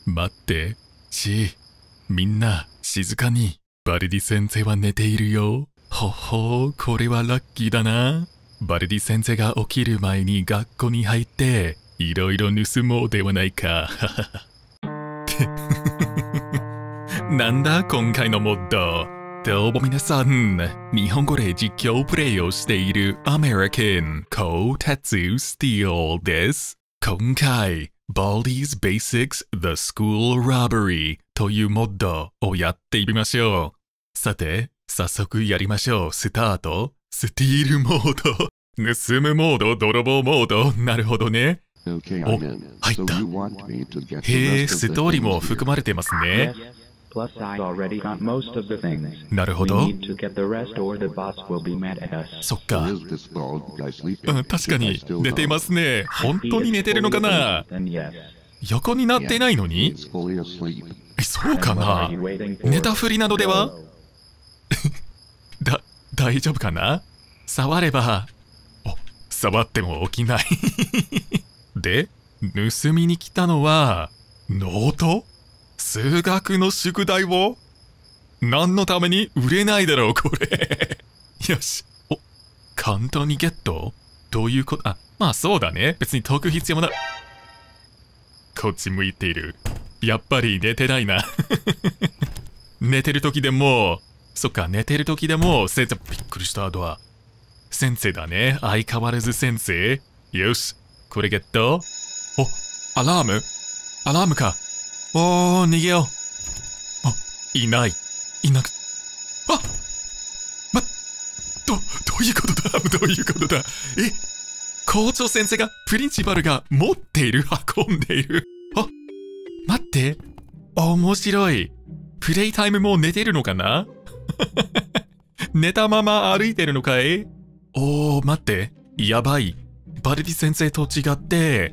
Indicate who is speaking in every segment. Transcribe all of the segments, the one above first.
Speaker 1: 待って、みんな静かに。バルディ先生は寝ているよ。ほほう、これはラッキーだな。バルディ先生が起きる前に学校に入って、いろいろ盗もうではないか。なんだ今回のモッド。どうも皆さん、日本語で実況プレイをしているアメリカンコータツスティールです。今回、Baldi's Basics The School Robbery というモッドをやってみましょう。さて、早速やりましょう。スタート。スティールモード。盗むモード、泥棒モード。なるほどね。お、入った。へえ、ストーリーも含まれてますね。なるほど。そっか。確かに寝てますね。本当に寝てるのかな。横になってないのに。そうかな。寝たふりなどでは。大丈夫かな。触れば。触っても起きない。で、盗みに来たのはノート。数学の宿題を。何のために売れないだろうこれ。よし。簡単にゲット。どういうこと。まあそうだね。別に解く必要もない。こっち向いている。やっぱり寝てないな。寝てる時でも、そっか、寝てる時でも先生。びっくりした。先生だね。相変わらず先生。よし。これゲット。アラームか。逃げよう。いなく。どういうことだ。校長先生が、プリンシパルが持っている、運んでいる。待って。面白い。プレイタイムも寝てるのかな。寝たまま歩いてるのかい。待って。やばい。バルディ先生と違って、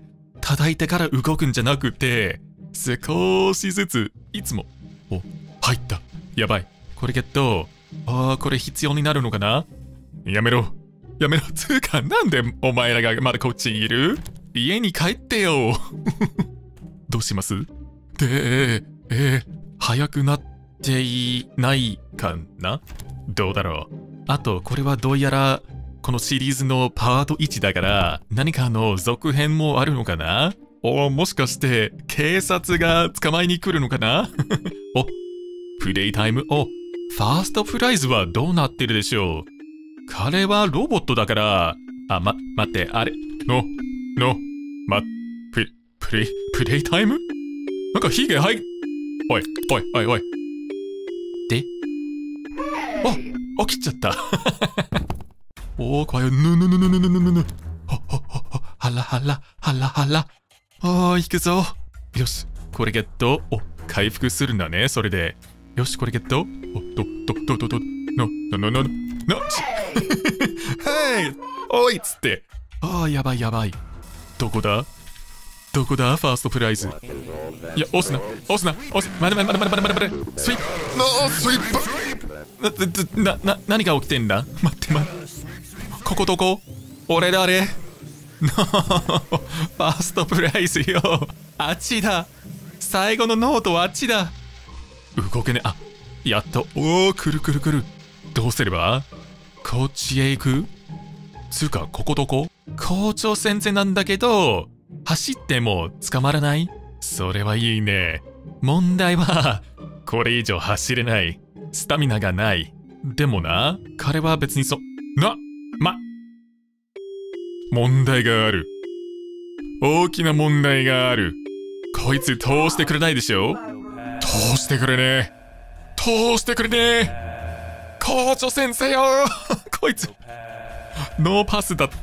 Speaker 1: 叩いてから動くんじゃなくて、少しずつ、いつも。入った。やばい。これゲット。これ必要になるのかな。やめろ。つうか、なんでお前らがまだこっちにいる。家に帰ってよ。どうしますで、早くなっていないかな。どうだろう。あと、これはどうやら、このシリーズのパート1だから、何かの続編もあるのかな。もしかして、警察が捕まえに来るのかな。プレイタイム。ファーストプライズはどうなってるでしょう。彼はロボットだから、待って、あれ、プレイタイム。なんかヒゲおい。で、起きちゃった。怖い。はら。行くぞ。よし、これゲット。回復するんだね、それで。よし、これゲット。ヘイおいっつって。やばい。どこだファーストプライズ。いや、押すな。待て。スイップ。何が起きてんだ。待って。ここどこ。俺誰。ファーストプライズよ。あっちだ。最後のノートはあっちだ。動けね。やっと。くる。どうすれば。こっちへ行く。つうか、ここどこ。校長先生なんだけど、走っても捕まらない。それはいいね。問題は、これ以上走れない。スタミナがない。でもな、彼は別に問題がある。大きな問題がある。こいつ通してくれないでしょ。通してくれね。校長先生よ。こいつノーパスだって。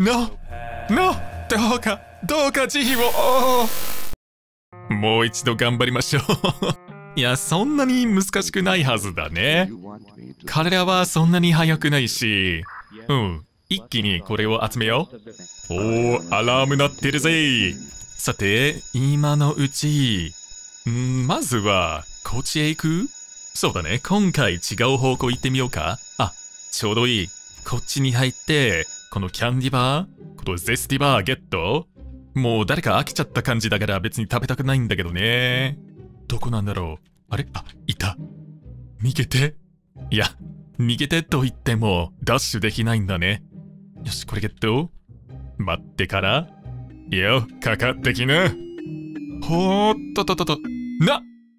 Speaker 1: どうか慈悲を。もう一度頑張りましょう。いや、そんなに難しくないはずだね。彼らはそんなに速くないし。一気にこれを集めよう。アラーム鳴ってるぜ。さて、今のうち、まずは、こっちへ行く。そうだね。今回違う方向行ってみようか。ちょうどいい。こっちに入って、このキャンディバー、このゼスティバーゲット。 もう誰か飽きちゃった感じだから別に食べたくないんだけどね。どこなんだろう。あれ、あ、いた。逃げて。いや、逃げてと言ってもダッシュできないんだね。よし、これゲット。待ってから。よ、かかってきな。ほーっと、な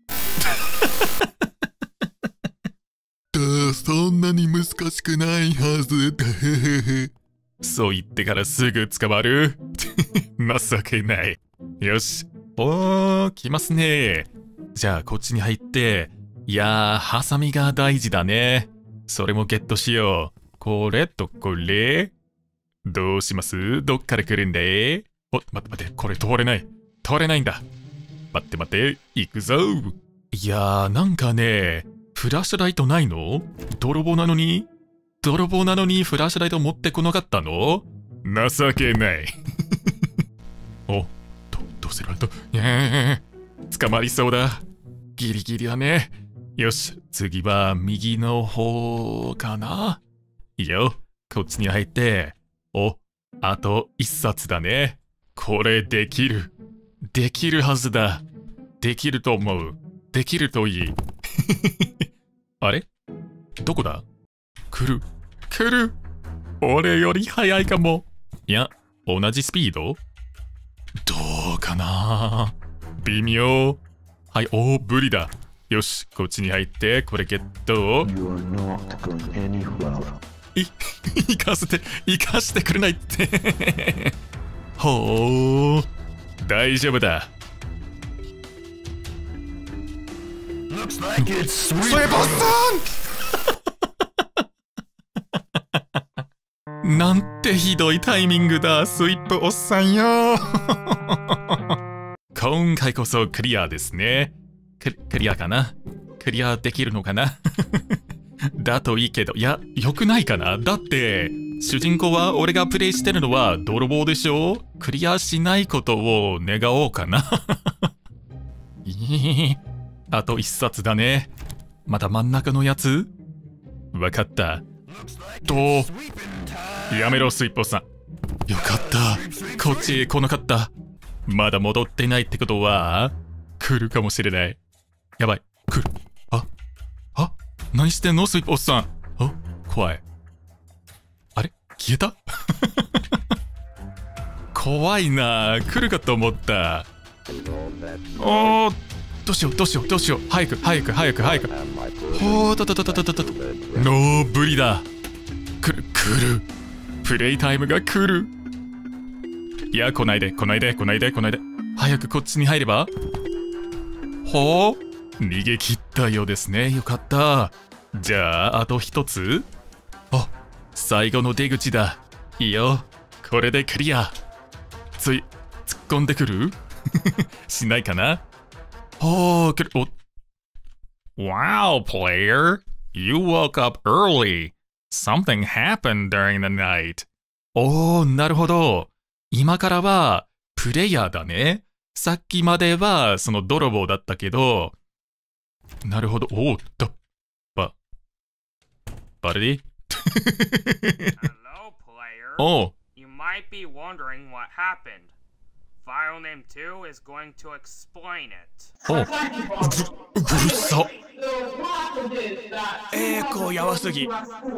Speaker 1: そんなに難しくないはず。そう言ってからすぐ捕まる。情けない。よし。おー、来ますね。じゃあこっちに入って、いやー、ハサミが大事だね。それもゲットしよう。これとこれ。どうします？どっから来るんで？お、待って、これ通れない。通れないんだ。待って、行くぞ。いやー、なんかね、フラッシュライトないの？泥棒なのにフラッシュライト持ってこなかったの？情けない。お、どうする？捕まりそうだ。ギリギリだね。よし、次は右の方かな？いいよ、こっちに入って。お、あと一冊だね。これできる。できるはずだ。できると思う。できるといい。あれ？どこだ？来る。俺より早いかも。いや、同じスピード？どうかな？微妙。はい、おー、ブリだ。よし、こっちに入って、これゲット。行かしてくれないって。ほー、大丈夫だ。そういえばなんてひどいタイミングだ、スイップおっさんよ。今回こそクリアですね。クリアかな？クリアできるのかな？だといいけど、いや、よくないかな？だって、主人公は俺がプレイしてるのは泥棒でしょ？クリアしないことを願おうかな。あと一冊だね。また真ん中のやつ？わかった。やめろ、スイッポさん。よかった。こっちへ来なかった。まだ戻ってないってことは、来るかもしれない。やばい、来る。何してんの、スイッポさん。怖い。あれ？消えた？怖いな。来るかと思った。おー、どうしよう。早く。ほー、ノーブリだ。来る。プレイタイムが来る。いや、来ないで。早くこっちに入れば。ほー、逃げ切ったようですね。よかった。じゃあ、あと一つ。最後の出口だ。いいよ。これでクリア。突っ込んでくる？しないかな？来る。Wow, player. You woke up early. Something happened during the night. なるほど。今からはプレイヤーだね。さっきまではその泥棒だったけど。なるほど。バレディ？
Speaker 2: Hello, player. You might be wondering what happened. File name 2 is going to explain it.
Speaker 1: うるさ。
Speaker 3: エコーやばすぎ。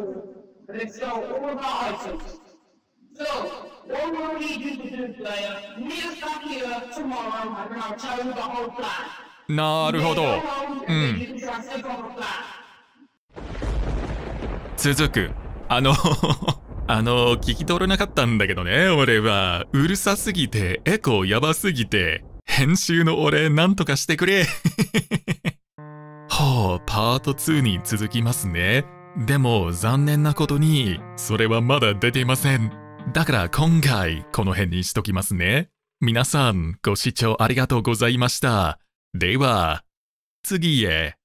Speaker 1: なるほど。続く。聞き取れなかったんだけどね、俺は。うるさすぎて、エコーやばすぎて、編集の俺、なんとかしてくれ。パート2に続きますね。でも、残念なことに、それはまだ出ていません。だから今回、この辺にしときますね。皆さん、ご視聴ありがとうございました。では、次へ。